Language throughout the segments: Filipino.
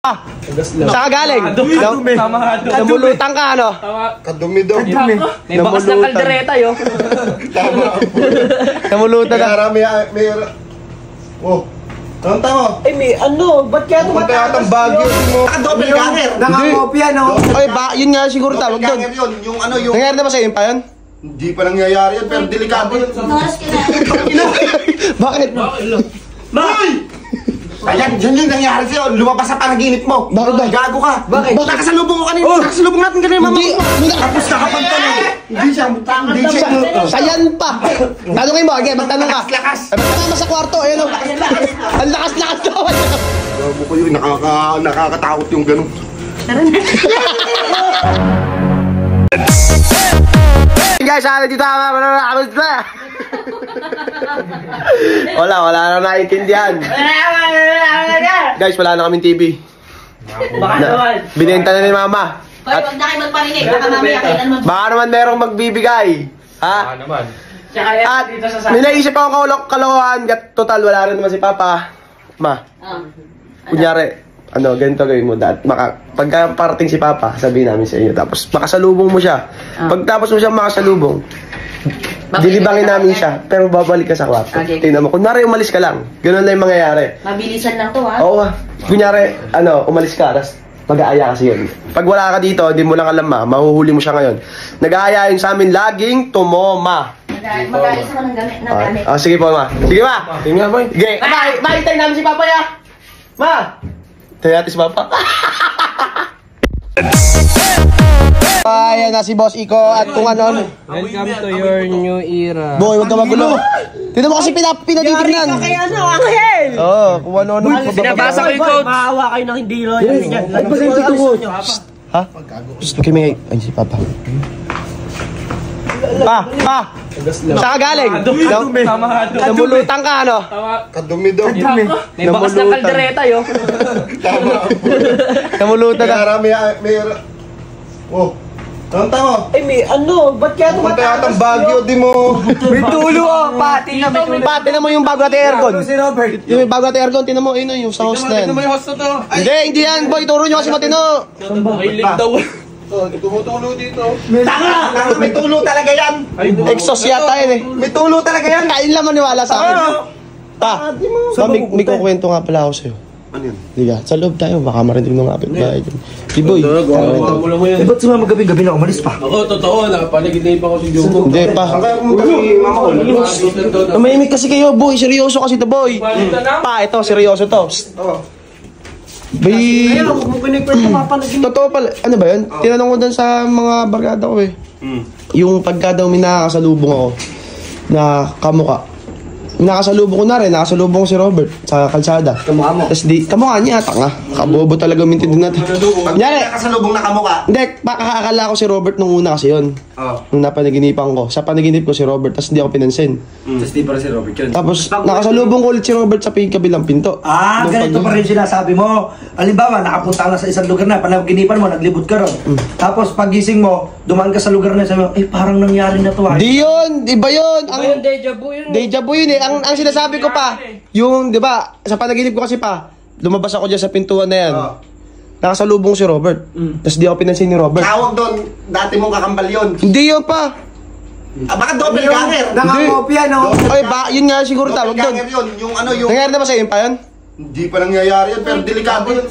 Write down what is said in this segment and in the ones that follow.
Saan ka galing? Namulutan ka, ano? Kadumi daw. May bakas ng kaldereta, yo. Tama. Namulutan ka. May... Oh. Anong tama? Ay, may ano? Ba't kaya Tumatayatang bagyo mo. Naka-double ganger. Nakakopya, no? Ay, yun nga siguro tawag doon. Ganger yun. Yung ano, yung... Nangyari na ba sa'yo pa yun? Hindi pa nangyayari yun, pero delikado yun. Bakit? Bakit? Ayan, yun yung nangyari sa'yo. Lumabas sa panaginip mo. Bakit ba? Gago ka. Bakit? Nakasalubong ko kanina. Nakasalubong natin kanina, mama. Tapos nakapagta na. Hindi siya. Sayan pa. Tanungin mo, okay, magtanong ka. Lakas. Magtanong mo sa kwarto, ayun o. Ang lakas-lakas daw. Gago ko yun, nakakatakot yung ganun. Guys, ano dito ako? Wala na naiintindihan. Guys, wala na kaming TV. Baka naman. Binenta na ni Mama. Hoy, wag na kayo magparinig. Baka mamaya kailan mo. Baka naman merong magbibigay. Ha? Baka naman. Tsaka yan At dito sa may naisip akong kalokohan. Total, wala rin naman si Papa. Ma, kunyari, ganito gawin mo. Pagka parating si Papa, sabihin namin sa inyo. Tapos makasalubong mo siya. Pagtapos mo siya makasalubong, dilibangin namin siya. Pero babalik ka sa kwarto. Okay. Tingnan mo. Kunyari, umalis ka lang. Ganun lang yung mangyayari. Mabilisan lang to, ha? Oo. Kunyari, umalis ka. Tapos mag-aaya kasi yun. Pag wala ka dito, di mo lang alam mahuhuli mo siya ngayon. Nag-aaya yun sa amin laging tumoma. Mag-aalis ako ng gamit. Sige po, Ma. Sige, Ma. Sige nga, boy. Sige. Makitay namin si Papa, ya. Ma. Tayo natin si Papa. Ayan na si Boss Iko at kung ano. Welcome to your new era. Boy, huwag ka magulo. Tignan mo kasi pinatitignan. Kaya ano, Angel! Oo, kung ano. Binabasa ko yung code. Maawa kayo ng hindi loyal. Nagpasa yung tito ko. Ha? Gusto ko may... Ay, si Papa. Pa! Saan ka galing? Namulutan ka, ano? Kadumi daw. May bakas ng kaldereta, yo. Tama. Namulutan ka. May... Oh. Anong tama? Ay, may ano? Ba't kaya Tumatayatang bagyo, di mo... May tulo, oh. Pati na mo yung bago natin aircon. Si Robert. Yung bago natin aircon, tinan mo, yung sa host na yan. May host na to. Hindi yan, boy. Turo nyo kasi matino. May link daw. Tumutulo dito. Tanga! May tulo talaga yan. Exhaust yata yun eh. May tulo talaga yan. Kain lang maniwala sa akin. Pa, may kukwento nga pala ako sa'yo. Ano yun? Diga, sa loob tayo, baka marinig ng kapit bahay dyan. Si Boy. Ba't sumama gabi-gabi na umalis pa? Oo, totoo. Napanaginip ako si Jogo. Hindi pa. Tumahimik kasi kayo, Boy. Seryoso kasi to, Boy. Pa, ito, seryoso to. Boy. Totoo pala. Ano ba yun? Tinanong ko dun sa mga barkada ko eh. Yung pagka daw may nakakasalubong ako na kamukha. Nakasalubong ko na rin, nakasalubong ko si Robert sa kalsada. Kamukha mo? Tapos kamukha niya, tanga. Kabobo talaga mintin natin. Kunyari, Nakasalubong na kamukha. hindi, pakakakala ko si Robert nung una kasi yun. Nung napanaginipan ko. Sa panaginip ko si Robert, tapos hindi ako pinansin. Tapos di pa rin si Robert yun. Tapos nakasalubong ko ulit si Robert sa kabilang pinto. Ganito pa rin sinasabi mo. Halimbawa, nakapunta ka na sa isang lugar na, panaginipan mo, naglibot ka ron. Tapos pagising mo, dumaan ka sa lugar na, sabi mo, parang nangyari na to. Di yun, iba yun. Yung deja vu yun. Deja vu yun eh. Ang sinasabi ko pa, yung, di ba, sa panaginip ko kasi pa, lumabas ako dyan sa pintuan na yan. Nakasalubong si Robert. Tapos di ako pinansin ni Robert. Tawag doon, dati mong kakambal yun. Hindi yun pa. Baka double ganger. Nakakopya, no? Ay, yun nga siguro tawag Double doon. ganger yun. Yung ano, yung... Nangyari na ba sa'yo pa yun? Hindi pa nangyayari yun, pero delikado yun.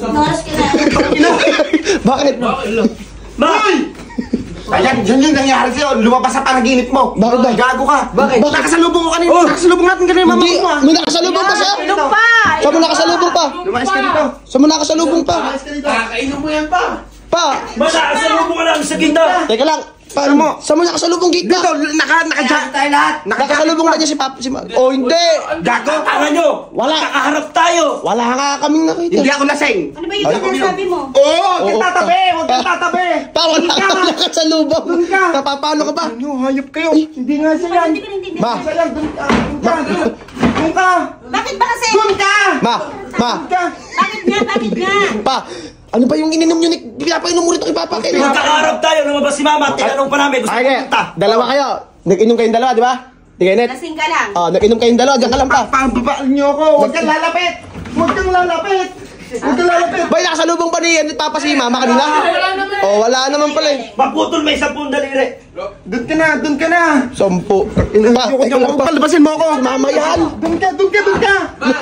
Bakit? Bakit? Ayan, yun yung nangyari sa'yo. Lumabas sa panaginip mo. Bakit ba? Gago ka. Bakit? Nakasalubong ko kanina. Nakasalubong natin kanina, mama Hindi, mo. may nakasalubong pa sa'yo? Ano pa? Saan mo nakasalubong pa? Lumayas ka dito. Saan mo nakasalubong pa? Lumayas ka dito. Kakainom mo yan pa. Pa! Nakasalubong ka lang sa gitna. Teka lang. Paano mo? Saan mo nakasalubong gitna? Dito, naka-jack tayo lahat. Nakasalubong ba niya si Papa? Oh, hindi! Gago, tanga nyo. Wala. Nakaharap tayo. Wala nga kaming nakita. Hindi ako lasing. Ano ba yung sinasabi mo? Oo, huwag kang tatabi. Huwag kang tatabi. Pa, wala ka nakasalubong. Paano ka ba? Ano, hayop kayo. Hindi nga siya yan. Hindi ko naintindihan. Ma! Siya yan, doon ka. Doon ka. Bakit ba kasi? Doon ka. Ma! Bakit nga? Pa! Ano ba yung ininom nyo? Pinapainom mo rito kay Papa? Nakaharap tayo, lumabas si Mama. Tinanong pa namin, gusto Okay, punta. dalawa kayo. Nag-inom kayong dalawa, di ba? Di kayo, Net? Lasing ka lang. Nag-inom kayong dalawa, diyan ka lang pa. Pababaan niyo ako. Huwag kang lalapit. Huwag kang lalapit. Huwag ka lalapit. Bay, nakasalubong pa ni Papa si Mama kanina? Oh, wala naman pala eh. Maputol may 10 daliri. Doon ka na, doon ka na. 10. Pa, palabasin mo ako. Mama yan. Doon ka, doon ka, doon ka.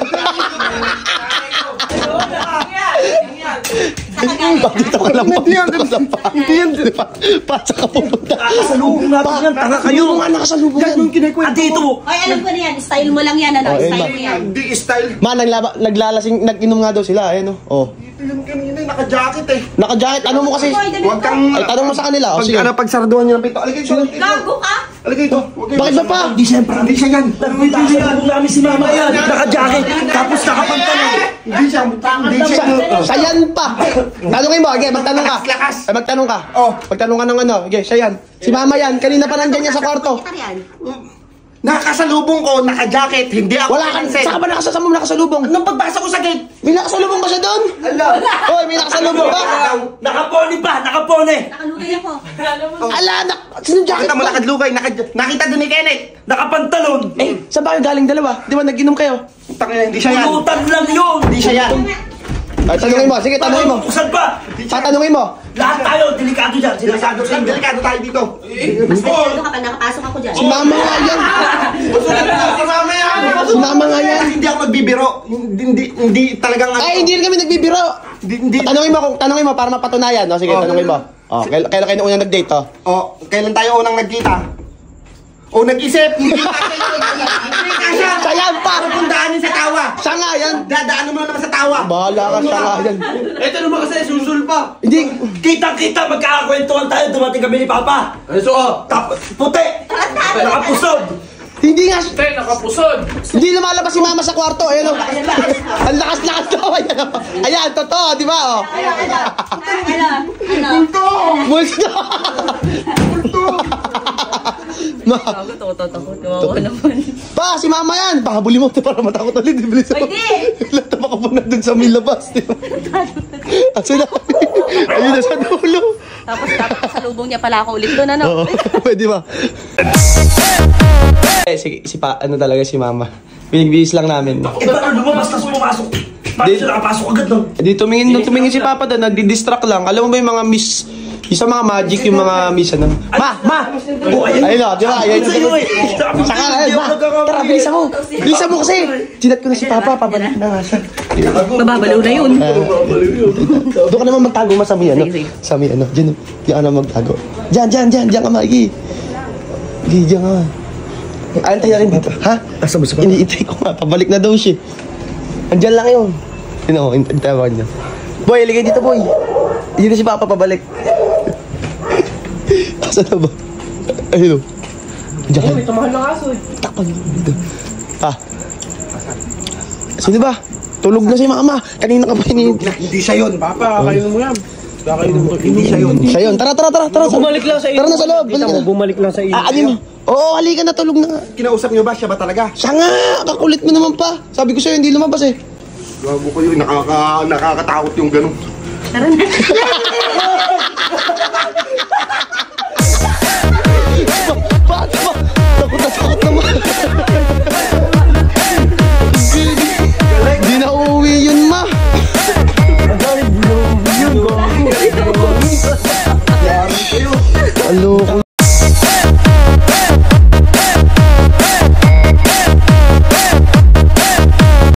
Dito ka lang po. Hindi yan. Pasa ka pupunta. Nakasalubong natin yan. Tanga kayo. Yung nga nakasalubong yan. At dito. Ay, alam ko na yan. Style mo lang yan, ano? Oh, Style mo yan. Hindi style. Ma, naglalasing, nag-inom nga daw sila. Ayun, oh. Ito yun kanina, naka-jacket eh. Naka-jacket. Ano mo kasi? Huwag kang... Ay, tanong mo sa kanila. Oh, sige. Pag sarduhan niyo ng pinto. Aligay ito, aligay ito. Gago ka? Aligay ito. Bakit ba pa? Hindi siyempre. Hindi siya yan. Nakasalubong namin si Mama yan. Naka-jacket. Tapos nakapantalon. Hindi siya. Hindi siya. Sayan pa. Tanungin mo, okay, magtanong ka. Lakas. Ay, magtanong ka. Oh. Magtanong ka ng ano. Okay, siya yan. Si Mama yan. Kanina pa nandyan niya sa kwarto. Kita yan. Nakasalubong ko, naka-jacket. Hindi ako Wala ka. pinansin. Saan ka ba saan mo nakasalubong? Nung pagbasa ko sa gate. May nakasalubong ba siya doon? Hoy, may nakasalubong ba? Nakapone pa. Nakapone. Nakalugay ako. Ala, sino jacket Nakita mo pa? nakadlugay. Nakita doon ni Kenneth. Nakapantalon. Eh, saan ba kayo galing dalawa? Di ba nag-inom kayo? Tangina, hindi siya yan. Pulutan lang yun. Hindi siya yan. Ay, tanungin mo. Sige, tanungin mo. Buksan pa. Tatanungin mo. Lahat tayo. Delikado dyan. Delikado tayo. Delikado tayo dito. Mas delikado ka pa, nakapasok ako dyan. Si Mama nga yan. Si Mama yan. Si Mama nga yan. Hindi ako nagbibiro. Hindi talagang... Ay, hindi rin kami nagbibiro. Hindi. Tanungin mo para mapatunayan. O, sige, Oh. tanungin mo. O, kailan kayo na unang nag-date, o? Oh, kailan tayo unang nagkita? O nag-isip. Hindi kasya. Sayan pa! Pupuntahan niyo sa tawa. Siya nga yan. Dadaanan mo naman sa tawa. Bahala ka, siya nga yan. Ito naman kasi, susul pa. Hindi. Kitang-kita. Magkakakwentuhan tayo. Dumating kami ni Papa. Ano suot? Tapos puti. Nakapusog. Hindi nga. Te, nakapusod. Hindi lumalabas si Mama sa kwarto. Ayan, o. Ang lakas-lakas daw. Ayan, o. Ayan, totoo, di ba, o? Ano? Multo. Ma. Pa, si Mama yan. Pahabuli mo ito para matakot ulit. Bilis mo. Pwede. Lahat na makapunod dun sa may labas. Di ba? Asa na? Ayun na sa dulo. Tapos salubong niya pala ako ulit doon, ano? Oo, pwede ba? Eh, si pa, ano talaga si Mama. Pinagbihis lang namin. Eh, paano lumabas tapos pumasok? Paano siya nakapasok agad doon? Di tumingin si Papa doon, nagdi-distract lang. Alam mo ba yung mga miss, yung sa mga magic, yung mga miss ano? Ma! Oh, Ayun o, di ba? Ayun. Sa'yo eh. Saka, ayun, ma! Tara, bilisan mo! Bilisan mo kasi! Sinat ko na si Papa, pabalik na nga siya. Mababaliw na yun. Doon ka naman magtago ma sa may ano. Sa may ano. Diyan ka naman magtago. Diyan ka Maki. Diyan ka. Antay na rin dito. Ha? Asa mo sa Iniintay ko nga. Pabalik na daw siya. Andiyan lang yun. Sino? Intawan niya. Boy, ligay dito, boy. Yun na si Papa pabalik. Asa na ba? Ayun o. Diyan ka. May tumahal ng aso eh. Takpan dito. Pa. Sino ba? Tulog na si Mama. Kanina ka pa Hindi siya yun. Papa, kayo mo yan. Hindi siya yun. Siya yun. Tara. Bumalik lang sa iyo. Tara na sa loob. Kita mo, bumalik lang sa iyo. Alin? Oo, halika na. Tulog na nga. Kinausap niyo ba? Siya ba talaga? Siya nga. Kakulit mo naman pa. Sabi ko sa'yo, hindi lumabas eh. Gago ko yun. Nakakatakot yung ganun. Tara na.